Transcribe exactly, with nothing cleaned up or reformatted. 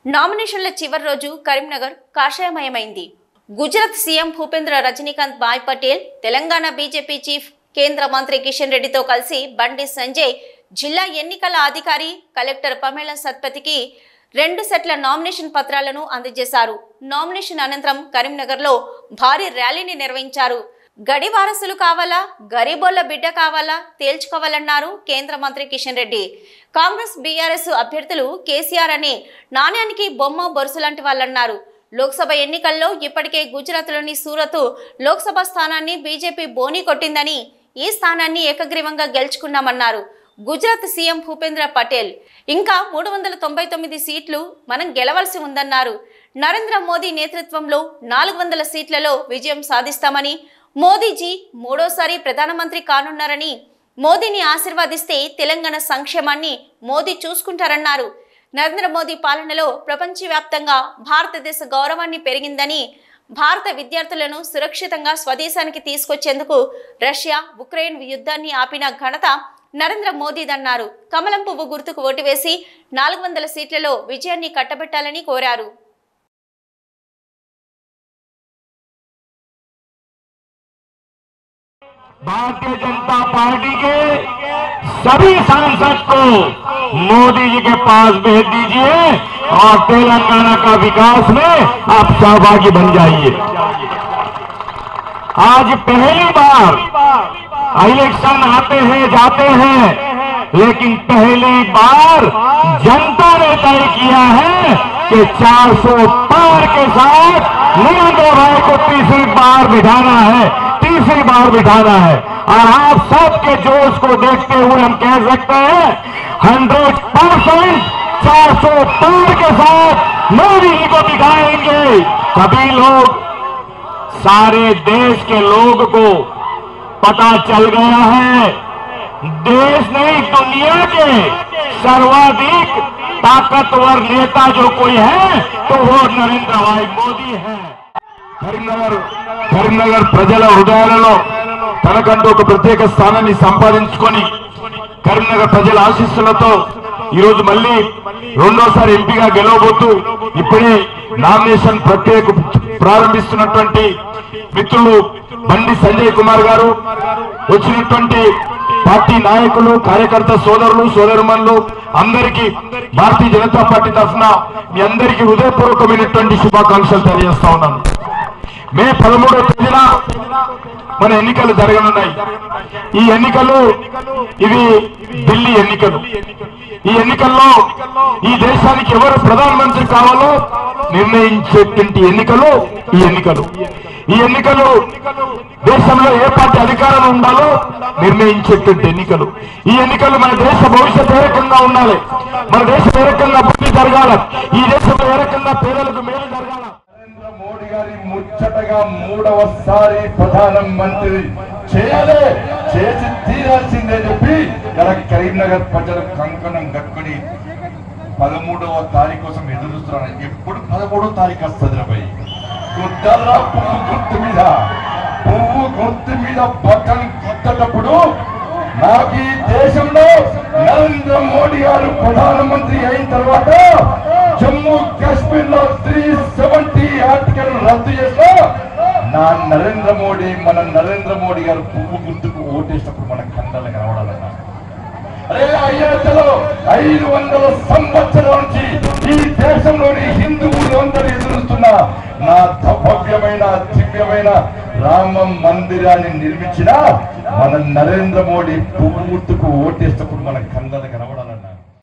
నామినేషన్ల చివరి రోజు కరీంనగర్ కాషాయమయమైంది. Gujarat CM Bhupendra Rajnikant bhai Patel, Telangana BJP chief కేంద్ర మంత్రి కిషన్ రెడ్డితో కలిసి బండి సంజయ్ జిల్లా ఎన్నికల అధికారి కలెక్టర్ పమేలా సత్పతికి రెండు సెట్ల నామినేషన్ పత్రాలను అందజేశారు. నామినేషన్ అనంతరం కరీంనగర్లో భారీ ర్యాలీని నిర్వహించారు. గడి వారసులు కావాలా, గరీబోళ్ల బిడ్డ కావాలా తేల్చుకోవాలన్నారు కేంద్ర మంత్రి కిషన్ రెడ్డి. కాంగ్రెస్ బీఆర్ఎస్ అభ్యర్థులు కేసీఆర్ అనే నాణ్యానికి బొమ్మ బొరుసు లాంటి వాళ్ళన్నారు. లోక్సభ ఎన్నికల్లో ఇప్పటికే గుజరాత్లోని సూరత్ లోక్సభ స్థానాన్ని బీజేపీ బోని కొట్టిందని, ఈ స్థానాన్ని ఏకగ్రీవంగా గెలుచుకున్నామన్నారు. గుజరాత్ సీఎం భూపేంద్ర పటేల్ ఇంకా మూడు వందల తొంభై తొమ్మిది సీట్లు మనం గెలవలసి ఉందన్నారు. నరేంద్ర మోదీ నేతృత్వంలో నాలుగు వందల సీట్లలో విజయం సాధిస్తామని, మోదీజీ మూడోసారి ప్రధానమంత్రి కానున్నారని, మోదీని ఆశీర్వాదిస్తే తెలంగాణ సంక్షేమాన్ని మోదీ చూసుకుంటారన్నారు. నరేంద్ర మోదీ పాలనలో ప్రపంచవ్యాప్తంగా భారతదేశ గౌరవాన్ని పెరిగిందని, భారత విద్యార్థులను సురక్షితంగా స్వదేశానికి తీసుకొచ్చేందుకు రష్యా ఉక్రెయిన్ యుద్ధాన్ని ఆపిన ఘనత నరేంద్ర మోదీదన్నారు. కమలం పువ్వు గుర్తుకు ఓటు వేసి నాలుగు వందల సీట్లలో విజయాన్ని కట్టబెట్టాలని కోరారు. भारतीय जनता पार्टी के सभी सांसद को मोदी जी के पास भेज दीजिए और तेलंगाना का विकास में आप सहभागी बन जाइए। आज पहली बार इलेक्शन आते हैं जाते हैं, लेकिन पहली बार जनता ने तय किया है कि चार सौ पार के साथ नरेंद्र भाई को तीसरी बार बिठाना है तीसरी बार बिठाना है। और आप सबके जोश को देखते हुए हम कह सकते हैं हंड्रेड परसेंट चार सौ पार के साथ मोदी जी को बिठाएंगे। सभी लोग, सारे देश के लोग को पता चल गया है, देश नहीं दुनिया के सर्वाधिक ताकतवर नेता जो कोई है तो वो नरेंद्र भाई मोदी है। కరీంనగర్ కరీంనగర్ ప్రజల హృదయాలలో తనకంటూ ఒక ప్రత్యేక స్థానాన్ని సంపాదించుకొని కరీంనగర్ ప్రజల ఆశీస్సులతో ఈరోజు మళ్ళీ రెండోసారి ఎంపీగా గెలవబోతూ ఇప్పుడే నామినేషన్ ప్రత్యేక ప్రారంభిస్తున్నటువంటి మిత్రులు బండి సంజయ్ కుమార్ గారు, వచ్చినటువంటి పార్టీ నాయకులు, కార్యకర్త సోదరులు సోదరుమణులు అందరికీ భారతీయ జనతా పార్టీ తరఫున మీ అందరికీ హృదయపూర్వకమైనటువంటి శుభాకాంక్షలు తెలియజేస్తా ఉన్నాను. మే పదమూడవ తేదీన మన ఎన్నికలు జరగనున్నాయి. ఈ ఎన్నికలు ఇవి ఢిల్లీ ఎన్నికలు. ఈ ఎన్నికల్లో ఈ దేశానికి ఎవరు ప్రధానమంత్రి కావాలో నిర్ణయించేటువంటి ఎన్నికలు ఈ ఎన్నికలు. ఈ ఎన్నికలు దేశంలో ఏ పార్టీ అధికారం ఉండాలో నిర్ణయించేటువంటి ఎన్నికలు. ఈ ఎన్నికలు మన దేశ భవిష్యత్తు ఏ రకంగా ఉండాలి, మన దేశం ఏ రకంగా అభివృద్ధి జరగాల, ఈ దేశంలో ఏ రకంగా పేదలకు మేలు జరగాల. నరేంద్ర మోడీ గారి ముచ్చటగా మూడవసారి ప్రధానమంత్రి చేయాలి, చేసి తీరాల్సిందే చెప్పి ఇలా కరీంనగర్ ప్రజలు కంకణం కట్టుకుని పదమూడవ తారీఖు కోసం ఎదురు చూస్తున్నారు. ఎప్పుడు పదమూడవ తారీఖు వస్తుంది రాబోయ్ గుద్దల పువ్వు గుర్తు మీద పువ్వు గుర్తు మీద బట్టలు గుద్దటప్పుడు నాకు ఈ దేశంలో నరేంద్ర మోడీ గారు ప్రధానమంత్రి అయిన తర్వాత జమ్మూ కాశ్మీర్ లో త్రీ సెవెంటీ ఆర్టికల్ రద్దు చేస్తా నా నరేంద్ర మోడీ మన నరేంద్ర మోడీ గారు పువ్వు గుర్తుకు ఓటేసినప్పుడు మన కండలు కనబడాలన్నా. అరే అయోధ్యలో ఐదు వందల సంవత్సరాల నుంచి ఈ దేశంలోని హిందువులు అందరూ ఎదురుస్తున్న నా భవ్యమైన దివ్యమైన రామ మందిరాన్ని నిర్మించిన మన నరేంద్ర మోడీ పువ్వు గుర్తుకు ఓటేసినప్పుడు మన కండలు కనబడాలి.